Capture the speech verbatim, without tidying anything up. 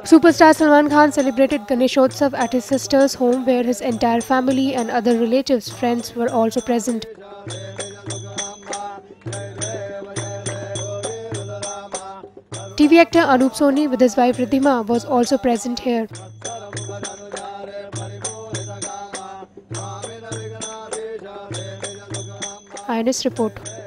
Superstar Salman Khan celebrated Ganesh Utsav at his sister's home, where his entire family and other relatives, friends were also present. T V actor Anup Soni with his wife Riddhima was also present here. I N S report.